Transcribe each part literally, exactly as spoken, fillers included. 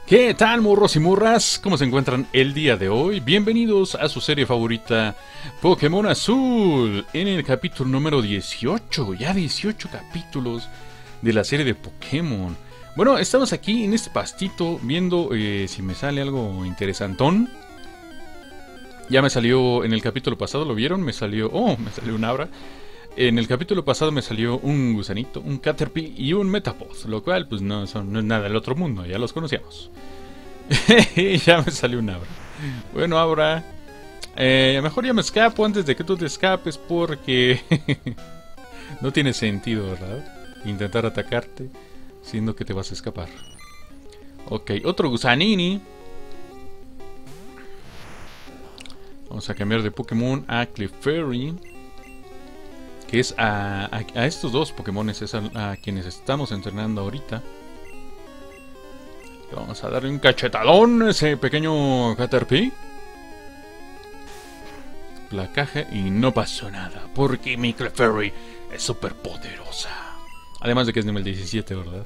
¿Qué tal, murros y murras? ¿Cómo se encuentran el día de hoy? Bienvenidos a su serie favorita, Pokémon Azul, en el capítulo número dieciocho, ya dieciocho capítulos de la serie de Pokémon. Bueno, estamos aquí en este pastito viendo eh, si me sale algo interesantón. Ya me salió en el capítulo pasado, ¿lo vieron? Me salió... Oh, me salió un Abra. En el capítulo pasado me salió un gusanito, un Caterpie y un Metapod, lo cual pues no, son, no es nada del otro mundo, ya los conocíamos. Ya me salió un Abra. Bueno, Abra, eh, mejor ya me escapo antes de que tú te escapes porque no tiene sentido, ¿verdad? Intentar atacarte siendo que te vas a escapar. Ok, otro gusanini. Vamos a cambiar de Pokémon a Clefairy, que es a, a, a estos dos Pokémones, es a, a quienes estamos entrenando ahorita. Vamos a darle un cachetadón a ese pequeño Caterpie. Placaje y no pasó nada, porque mi Clefairy es súper poderosa. Además de que es nivel diecisiete, ¿verdad?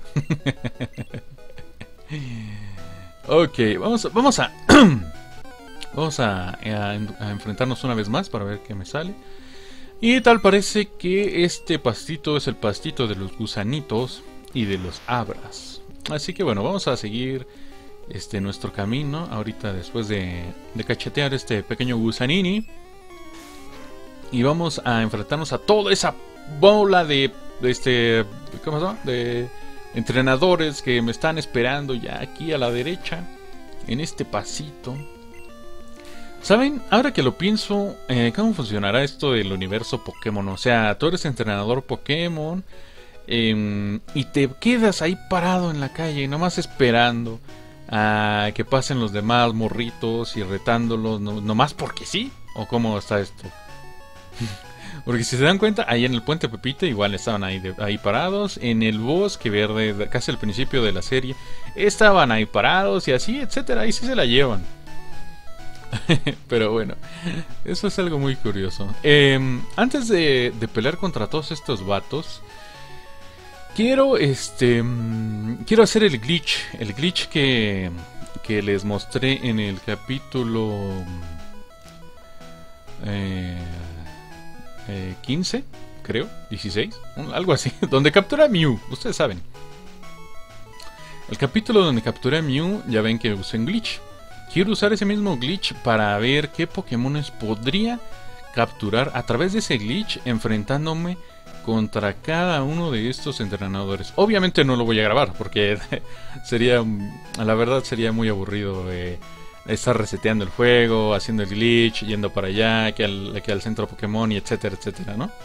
Ok, vamos a... Vamos a, vamos a, a, a enfrentarnos una vez más para ver qué me sale. Y tal parece que este pastito es el pastito de los gusanitos y de los abras. Así que bueno, vamos a seguir este nuestro camino ahorita después de, de cachetear este pequeño gusanini. Y vamos a enfrentarnos a toda esa bola de, de este, ¿cómo se llama? De entrenadores que me están esperando ya aquí a la derecha, en este pasito. ¿Saben? Ahora que lo pienso, eh, ¿cómo funcionará esto del universo Pokémon? O sea, tú eres entrenador Pokémon eh, y te quedas ahí parado en la calle, nomás esperando a que pasen los demás morritos y retándolos, no, nomás porque sí. ¿O cómo está esto? Porque si se dan cuenta, ahí en el Puente Pepita igual estaban ahí, de, ahí parados. En el Bosque Verde, casi al principio de la serie, estaban ahí parados y así, etcétera. Ahí sí se la llevan. Pero bueno, eso es algo muy curioso. eh, Antes de, de pelear contra todos estos vatos, Quiero este Quiero hacer el glitch. El glitch que, que les mostré en el capítulo eh, eh, quince, creo, dieciséis, algo así, donde captura a Mew, ustedes saben. El capítulo donde capturé a Mew, ya ven que usé un glitch. Quiero usar ese mismo glitch para ver qué Pokémones podría capturar a través de ese glitch, enfrentándome contra cada uno de estos entrenadores. Obviamente no lo voy a grabar porque sería, la verdad sería muy aburrido eh, estar reseteando el juego, haciendo el glitch, yendo para allá, que al, que al centro Pokémon y etcétera, etcétera, ¿no?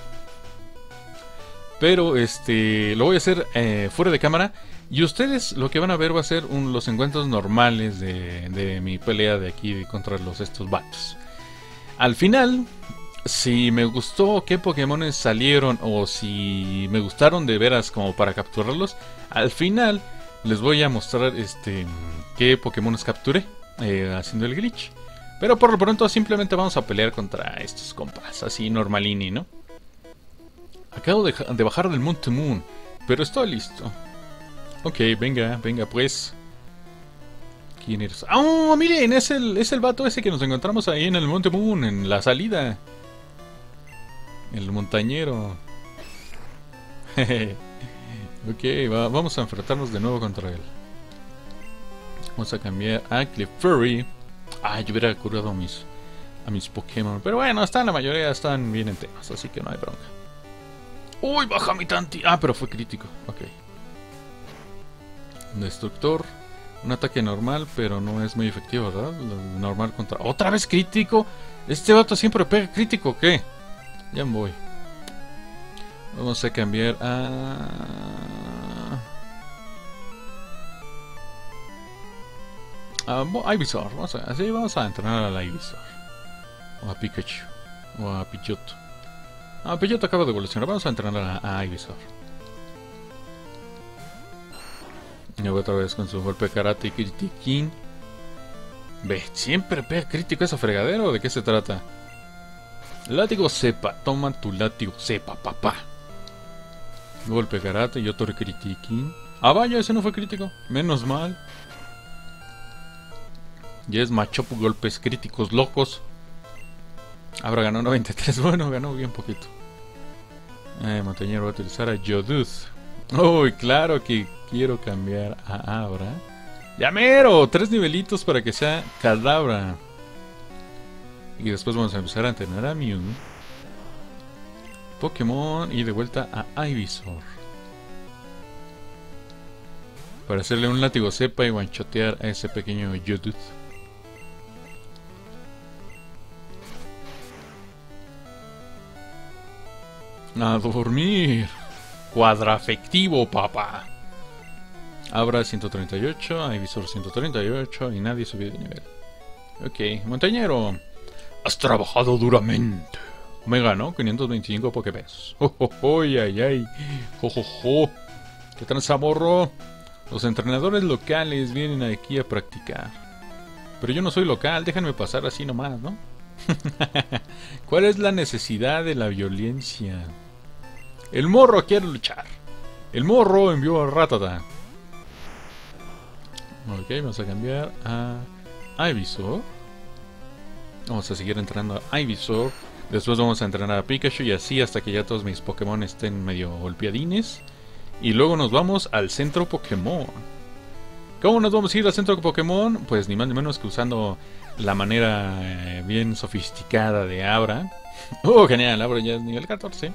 Pero este lo voy a hacer eh, fuera de cámara. Y ustedes lo que van a ver va a ser un, los encuentros normales de, de mi pelea de aquí contra los, estos vatos. Al final, si me gustó qué Pokémones salieron o si me gustaron de veras como para capturarlos, al final les voy a mostrar este qué Pokémones capturé eh, haciendo el glitch. Pero por lo pronto simplemente vamos a pelear contra estos compas, así normalini, ¿no? Acabo de, de bajar del Monte Moon, pero estoy listo. Ok, venga, venga pues. ¿Quién eres? ¡Ah! ¡Oh, miren! Es el, es el vato ese que nos encontramos ahí en el Monte Moon, en la salida. El montañero. Ok, va, vamos a enfrentarnos de nuevo contra él. Vamos a cambiar a Clefairy. Ah, yo hubiera curado a mis, a mis Pokémon. Pero bueno, están, la mayoría están bien enteros, así que no hay bronca. ¡Uy, baja mi tanti! Ah, pero fue crítico. Ok. Destructor, un ataque normal, pero no es muy efectivo, ¿verdad? Normal contra... ¡Otra vez crítico! Este vato siempre pega crítico, ¿qué? Ya me voy. Vamos a cambiar a... a Ivysaur. Vamos a... Así vamos a entrenar a la Ivysaur. O a Pikachu. O a Pidgeotto. Ah, Pidgeotto acaba de evolucionar. Vamos a entrenar a, a Ivysaur. Y otra vez con su golpe de karate y critiquín. Ve, siempre pega crítico esa fregadera. ¿De qué se trata? Látigo cepa. Toma tu látigo cepa, papá. Golpe de karate y otro critiquín. Ah, vaya, ese no fue crítico. Menos mal. Ya es Machop golpes críticos locos. Ahora ganó noventa y tres. Bueno, ganó bien poquito. Eh, Montañero va a utilizar a Yoduth. Uy, claro que quiero cambiar a Abra. ¡Llamero! Tres nivelitos para que sea Kadabra. Y después vamos a empezar a entrenar a Mew, Pokémon y de vuelta a Ivysaur. Para hacerle un látigo cepa y guanchotear a ese pequeño Yoduth. A dormir. Cuadrafectivo, papá. Abra ciento treinta y ocho, Ivysaur ciento treinta y ocho y nadie subió de nivel. Ok, montañero. Has trabajado duramente. Omega, ¿no? quinientos veinticinco Poképesos. Oh, oh, oh, ay, ay. Oh, oh, oh. ¿Qué tranza, morro? Los entrenadores locales vienen aquí a practicar. Pero yo no soy local, déjenme pasar así nomás, ¿no? ¿Cuál es la necesidad de la violencia? El morro quiere luchar. El morro envió a Rattata. Ok, vamos a cambiar a Ivysaur. Vamos a seguir entrenando a Ivysaur. Después vamos a entrenar a Pikachu y así hasta que ya todos mis Pokémon estén medio golpeadines. Y luego nos vamos al centro Pokémon. ¿Cómo nos vamos a ir al centro Pokémon? Pues ni más ni menos que usando la manera eh, bien sofisticada de Abra. Oh, genial, Abra ya es nivel catorce.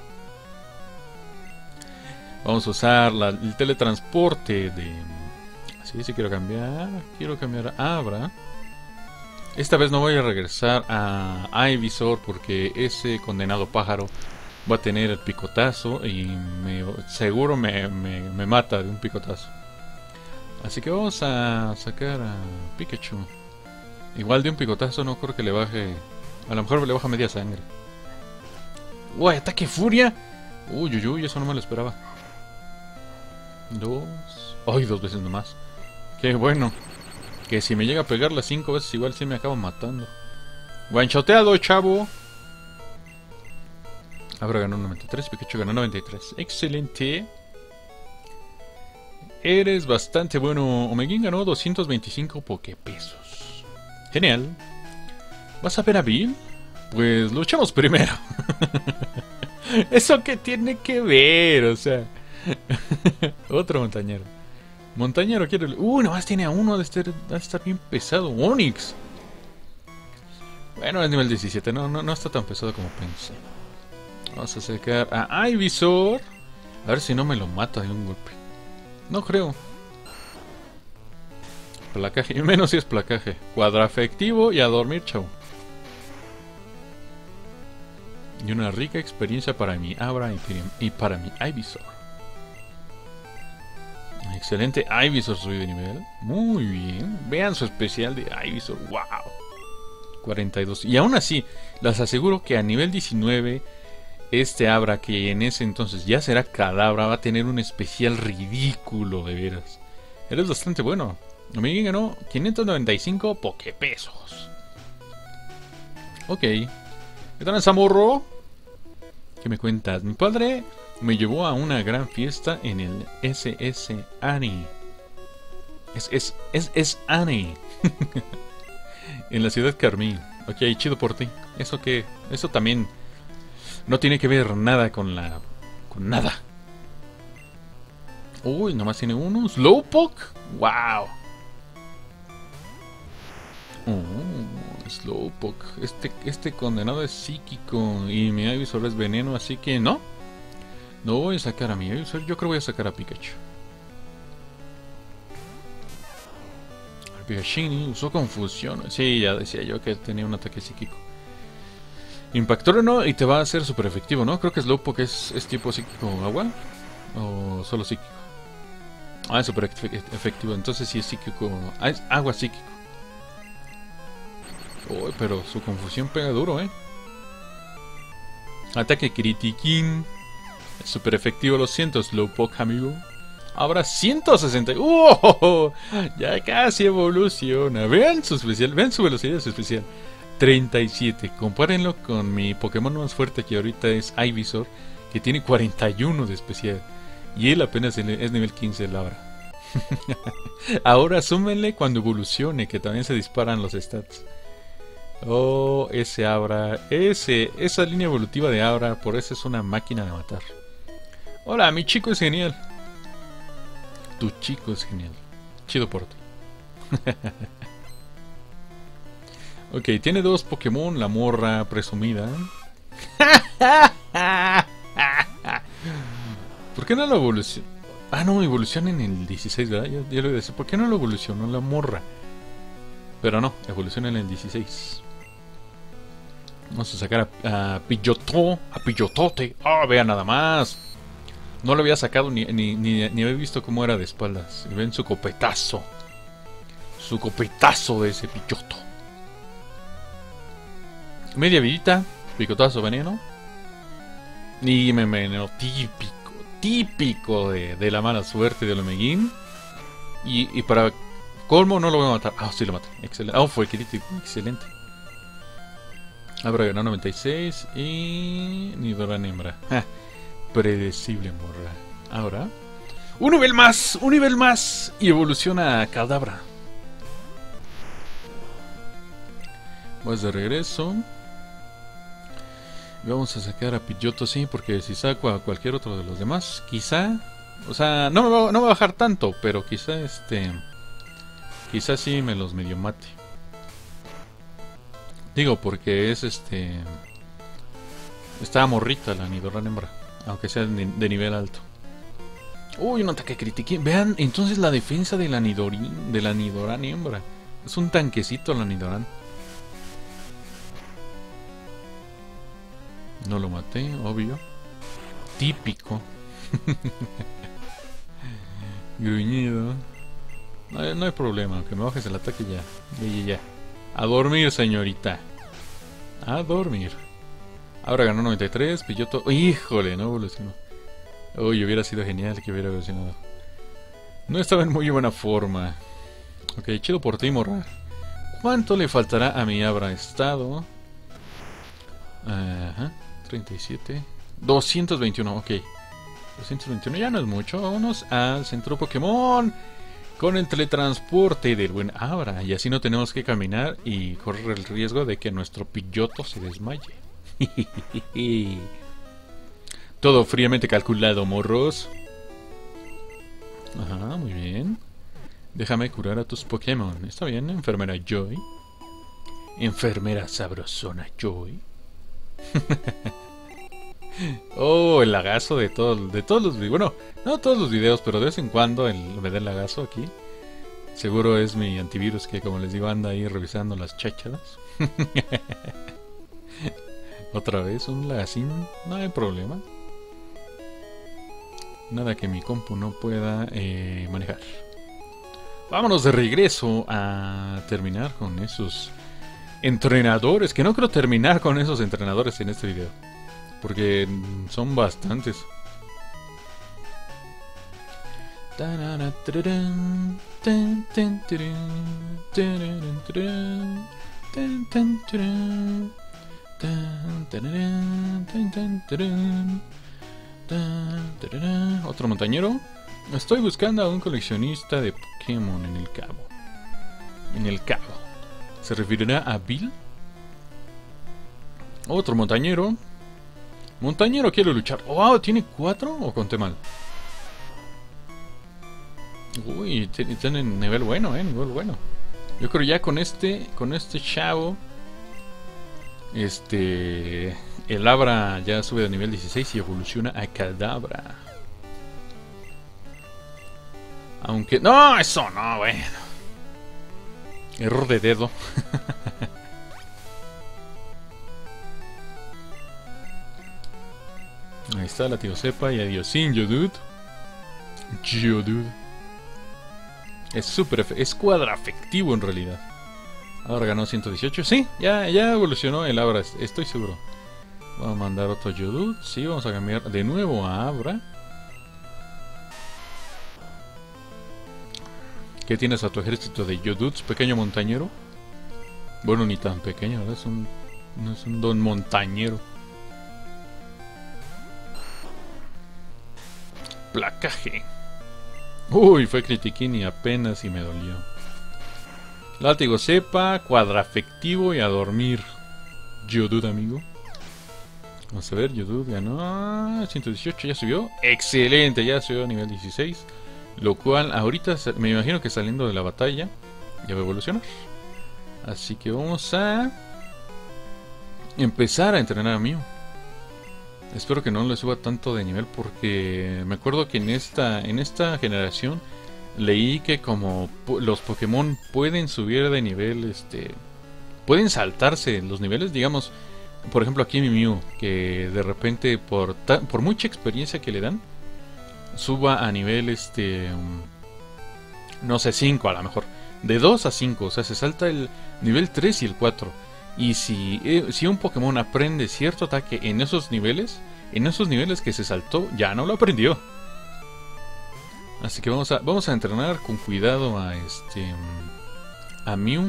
Vamos a usar la, el teletransporte de... Sí, sí quiero cambiar. Quiero cambiar a Abra. Esta vez no voy a regresar a Ivysaur porque ese condenado pájaro va a tener el picotazo y me, seguro me, me, me mata de un picotazo. Así que vamos a sacar a Pikachu. Igual de un picotazo no creo que le baje... A lo mejor le baja media sangre. ¡Uy, ataque furia! Uy, uy, uy, eso no me lo esperaba. Dos... ¡Ay, dos veces nomás! ¡Qué bueno! Que si me llega a pegar las cinco veces igual sí me acaba matando. Guanchoteado, chavo. Ahora ganó noventa y tres, Pikachu ganó noventa y tres. Excelente. Eres bastante bueno. Omegin ganó doscientos veinticinco Poképesos. Genial. ¿Vas a ver a Bill? Pues luchamos primero. ¿Eso qué tiene que ver? O sea... Otro montañero. Montañero quiere... Uh, nomás tiene a uno de estar, de estar bien pesado. Onix. Bueno, es nivel diecisiete. No, no, no está tan pesado como pensé. Vamos a sacar a Ivysaur. A ver si no me lo mata de un golpe. No creo. Placaje. Menos si es placaje. Cuadrafectivo y a dormir, chau. Y una rica experiencia para mi Abra y para mi Ivysaur. Excelente, Ivysaur subió de nivel. Muy bien. Vean su especial de Ivysaur. Wow. cuarenta y dos. Y aún así, les aseguro que a nivel diecinueve, este Abra, que en ese entonces ya será Kadabra, va a tener un especial ridículo, de veras. Eres bastante bueno. Omega ganó quinientos noventa y cinco Poképesos. Ok. ¿Qué tal, Zamorro? ¿Qué me cuentas? Mi padre me llevó a una gran fiesta en el S S Annie. Es, es, es, es Annie. En la ciudad Carmín. Ok, chido por ti. Eso que, eso también no tiene que ver nada con la, con nada. Uy, nomás tiene uno. Slowpoke. Wow. Oh, Slowpoke. Este, este condenado es psíquico y mi Ivysaur es veneno, así que no. No voy a sacar a mi Ivysaur, yo creo que voy a sacar a Pikachu. El Pikachu usó confusión. Sí, ya decía yo que tenía un ataque psíquico. Impactor no, y te va a hacer super efectivo, ¿no? Creo que Slowpoke es, es tipo psíquico agua. O solo psíquico. Ah, es super efectivo, entonces sí es psíquico. Ah, es agua psíquico. Uy, pero su confusión pega duro, ¿eh? Ataque critiquín. Es super efectivo, lo siento, Slowpoke, amigo. Ahora ciento sesenta. ¡Uh! Ya casi evoluciona. Vean su especial, vean su velocidad de su especial. treinta y siete. Compárenlo con mi Pokémon más fuerte, que ahorita es Ivysaur, que tiene cuarenta y uno de especial. Y él apenas es nivel quince, la hora. Ahora súmenle cuando evolucione, que también se disparan los stats. Oh, ese Abra, ese, esa línea evolutiva de Abra, por eso es una máquina de matar. Hola, mi chico es genial. Tu chico es genial. Chido por ti. Ok, tiene dos Pokémon, la morra presumida. ¿Por qué no lo evoluciona? Ah, no, evoluciona en el dieciséis, ¿verdad? Yo, yo le voy a decir, ¿por qué no lo evolucionó la morra? Pero no, evoluciona en el dieciséis. Vamos a sacar a, a Pidgeotto, a Pidgeottote. Ah, oh, vean nada más. No lo había sacado ni, ni, ni, ni había visto cómo era de espaldas. Y ven su copetazo. Su copetazo de ese Pidgeotto. Media vidita, picotazo veneno. Y me envenenó, típico, típico de, de la mala suerte del Omeguin. Y, y para colmo no lo voy a matar. Ah, sí lo maté, excelente. Ah, fue crítico, excelente. Abra ganó noventa y seis y... Nidoran hembra. Ja, predecible, morra. Ahora... ¡Un nivel más! ¡Un nivel más! Y evoluciona a Kadabra. Vamos de regreso. Y vamos a sacar a Pidgeotto, sí, porque si saco a cualquier otro de los demás, quizá... O sea, no me va, no va a bajar tanto, pero quizá este... Quizá sí me los medio mate. Digo, porque es este... Está morrita la Nidoran hembra, aunque sea de nivel alto. Uy, un ataque crítico. Vean, entonces la defensa de la Nidorin, de la Nidoran hembra. Es un tanquecito la Nidoran. No lo maté, obvio. Típico. Gruñido. No hay, no hay problema, aunque me bajes el ataque ya. Ya, ya, ya. A dormir, señorita. A dormir. Ahora ganó noventa y tres, Pidgeotto. Híjole, no evolucionó. Uy, hubiera sido genial que hubiera evolucionado. No estaba en muy buena forma. Ok, chido por ti, morra. ¿Cuánto le faltará a mi Abra estado? Ajá, treinta y siete. doscientos veintiuno, ok. doscientos veintiuno ya no es mucho. Vámonos al centro Pokémon. Con el teletransporte del buen Abra. Y así no tenemos que caminar y correr el riesgo de que nuestro Pidgeotto se desmaye. Todo fríamente calculado, morros. Ajá, muy bien. Déjame curar a tus Pokémon. Está bien, enfermera Joy. Enfermera sabrosona Joy. Oh, el lagazo de todos, de todos los videos. Bueno, no todos los videos, pero de vez en cuando el, me da el lagazo aquí. Seguro es mi antivirus que, como les digo, anda ahí revisando las chácharas. Otra vez un lagacín, no hay problema. Nada que mi compu no pueda eh, manejar. Vámonos de regreso a terminar con esos entrenadores. Que no creo terminar con esos entrenadores en este video, porque son bastantes. Otro montañero. Estoy buscando a un coleccionista de Pokémon en el Cabo. En el Cabo. ¿Se referirá a Bill? Otro montañero. Montañero quiere luchar. Oh, ¿tiene cuatro o conté mal? Uy, tiene nivel bueno, eh, nivel bueno. Yo creo ya con este, con este chavo, este, el Abra ya sube de nivel dieciséis y evoluciona a Kadabra. Aunque, no, eso no, bueno. Error de dedo. Ahí está la tío Sepa y adiosín, Geodude. Geodude. Es súper, es cuadrafectivo en realidad. Ahora ganó ciento dieciocho. Sí, ya, ya evolucionó el Abra, estoy seguro. Vamos a mandar otro Geodude. Sí, vamos a cambiar de nuevo a Abra. ¿Qué tienes a tu ejército de Geodudes, pequeño montañero? Bueno, ni tan pequeño, ¿verdad? Es un, no es un don montañero. Placaje. Uy, fue critiquín y apenas y me dolió. Látigo cepa, cuadrafectivo y a dormir. Yodud, amigo. Vamos a ver, Yodud ganó ciento dieciocho, ya subió. Excelente, ya subió a nivel dieciséis. Lo cual ahorita me imagino que saliendo de la batalla ya va a evolucionar. Así que vamos a empezar a entrenar a Mew. Espero que no le suba tanto de nivel porque me acuerdo que en esta, en esta generación leí que como los Pokémon pueden subir de nivel, este, pueden saltarse los niveles, digamos, por ejemplo aquí mi Mew, que de repente por, por mucha experiencia que le dan, suba a nivel, este, no sé, cinco a lo mejor, de dos a cinco, o sea, se salta el nivel tres y el cuatro. Y si, eh, si un Pokémon aprende cierto ataque en esos niveles, en esos niveles que se saltó, ya no lo aprendió. Así que vamos a, vamos a entrenar con cuidado a este a Mew,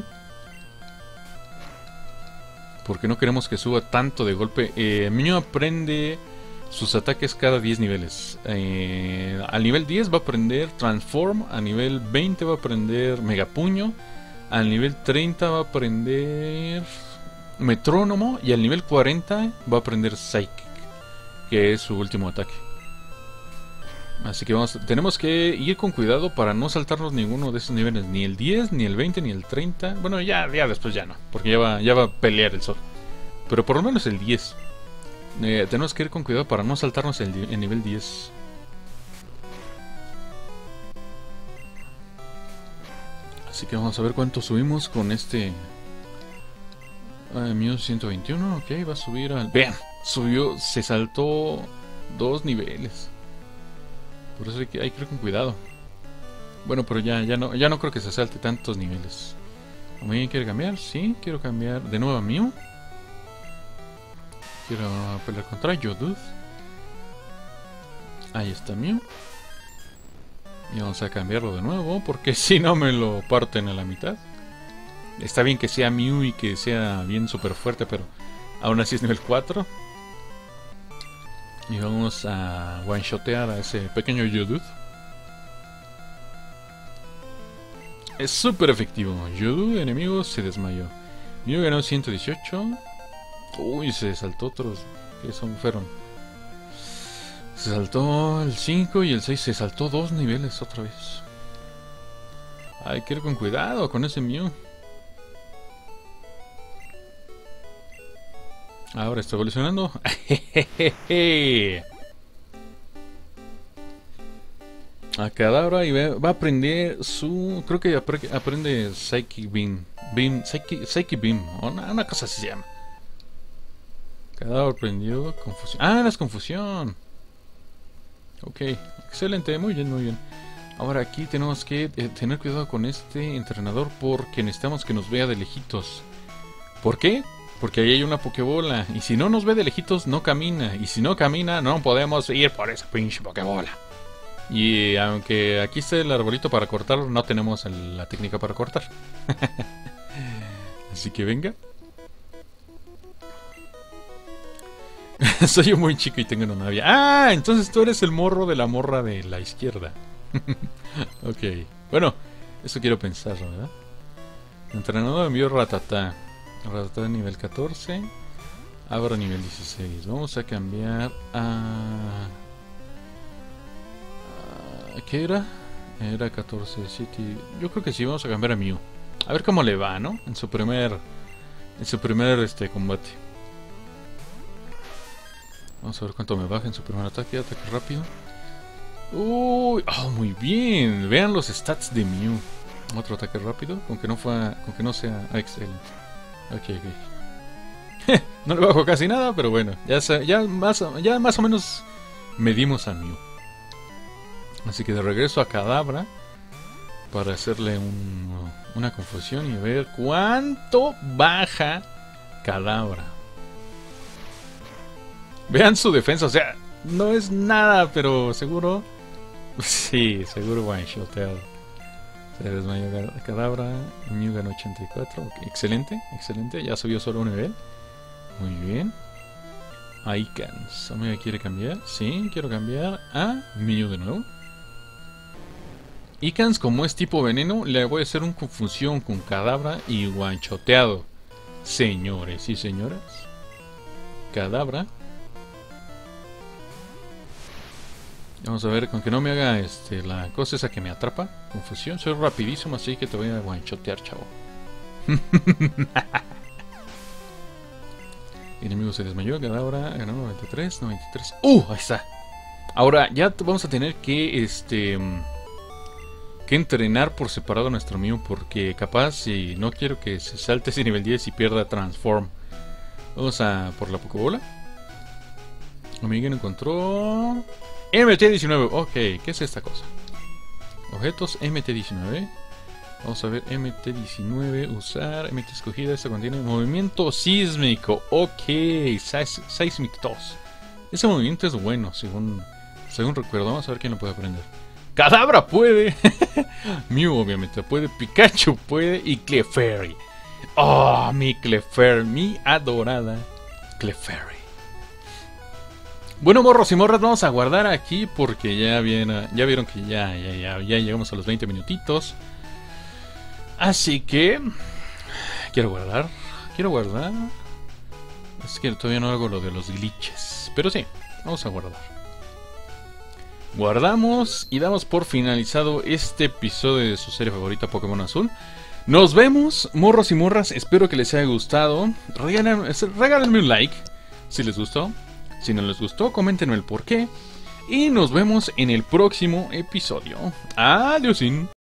porque no queremos que suba tanto de golpe. eh, Mew aprende sus ataques cada diez niveles. eh, Al nivel diez va a aprender Transform, a nivel veinte va a aprender Megapuño, al nivel treinta va a aprender Metrónomo y al nivel cuarenta va a aprender Psychic, que es su último ataque. Así que vamos, tenemos que ir con cuidado para no saltarnos ninguno de esos niveles, ni el diez, ni el veinte, ni el treinta. Bueno, ya, ya después ya no, porque ya va, ya va a pelear el sol. Pero por lo menos el diez. Eh, tenemos que ir con cuidado para no saltarnos el, el nivel diez. Así que vamos a ver cuánto subimos con este uh, Mew ciento veintiuno. Ok, va a subir al... Vean, subió, se saltó dos niveles. Por eso hay que, hay que ir con cuidado. Bueno, pero ya, ya, no, ya no creo que se salte tantos niveles. ¿Alguien quiere cambiar? Sí, quiero cambiar de nuevo a Mew. Quiero pelear contra Yodud. Ahí está Mew. Y vamos a cambiarlo de nuevo, porque si no me lo parten a la mitad. Está bien que sea Mew y que sea bien super fuerte, pero aún así es nivel cuatro. Y vamos a one-shotear a ese pequeño Yodud. Es súper efectivo. Yodud, enemigo, se desmayó. Mew ganó ciento dieciocho. Uy, se saltó otros. ¿Qué son? Fueron. Se saltó el cinco y el seis. Se saltó dos niveles otra vez. Hay que ir con cuidado con ese Mew. Ahora está evolucionando. A Kadabra y va a aprender su... Creo que aprende Psychic Beam. Beam Psychic, Psychic Beam. Una, una cosa así se llama. Kadabra aprendió confusión. Ah, no es confusión. Ok, excelente, muy bien, muy bien. Ahora aquí tenemos que eh, tener cuidado con este entrenador porque necesitamos que nos vea de lejitos. ¿Por qué? Porque ahí hay una pokebola. Y si no nos ve de lejitos, no camina. Y si no camina, no podemos ir por esa pinche pokebola. Y aunque aquí esté el arbolito para cortar, no tenemos el, la técnica para cortar. Así que venga. Soy yo muy chico y tengo una novia. Ah, entonces tú eres el morro de la morra de la izquierda. Ok. Bueno, eso quiero pensar, ¿verdad? Entrenador envió Rattata. Rattata nivel catorce. Abra nivel dieciséis. Vamos a cambiar a... ¿Qué era? Era catorce City. Yo creo que sí, vamos a cambiar a Mew. A ver cómo le va, ¿no? En su primer... En su primer este, combate. Vamos a ver cuánto me baja en su primer ataque. Ataque rápido. Uy, oh, muy bien. Vean los stats de Mew. Otro ataque rápido. Con que no fue, con que no sea ah, excelente. Ok, ok. No le bajo casi nada, pero bueno. Ya, ya, más, ya más o menos medimos a Mew. Así que de regreso a Kadabra para hacerle un, una confusión y ver cuánto baja Kadabra. Vean su defensa, o sea, no es nada, pero seguro. Sí, seguro one shoteado. Se desmayó Kadabra. Mew ganó ochenta y cuatro. Okay, excelente, excelente. Ya subió solo un nivel. Muy bien. Icons. ¿Amiga quiere cambiar? Sí, quiero cambiar a Mew de nuevo. Icans, como es tipo veneno, le voy a hacer una confusión con Kadabra y guanchoteado. Señores y señoras. Kadabra. Vamos a ver, con que no me haga este, la cosa esa que me atrapa. Confusión, soy rapidísimo, así que te voy a guanchotear, chavo. Enemigo se desmayó, Kadabra ganó noventa y tres, noventa y tres. ¡Uh! Ahí está. Ahora ya vamos a tener que este que entrenar por separado a nuestro mío, porque capaz si no quiero que se salte ese nivel diez y pierda Transform. Vamos a por la Pokébola. Omega encontró M T diecinueve. Ok, ¿qué es esta cosa? Objetos M T diecinueve. Vamos a ver, M T diecinueve, usar, M T escogida, esta contiene movimiento sísmico. Ok, Seismic dos. Ese movimiento es bueno, según, según recuerdo. Vamos a ver quién lo puede aprender. Kadabra puede. Mew obviamente puede, Pikachu puede y Clefairy. Oh, mi Clefairy, mi adorada Clefairy. Bueno, morros y morras, vamos a guardar aquí porque ya, viene, ya vieron que ya, ya, ya, ya llegamos a los veinte minutitos. Así que quiero guardar, quiero guardar. Es que todavía no hago lo de los glitches, pero sí, vamos a guardar. Guardamos y damos por finalizado este episodio de su serie favorita Pokémon Azul. Nos vemos, morros y morras, espero que les haya gustado. Regálenme, regálenme un like si les gustó. Si no les gustó, coméntenme el por qué. Y nos vemos en el próximo episodio. Adiós.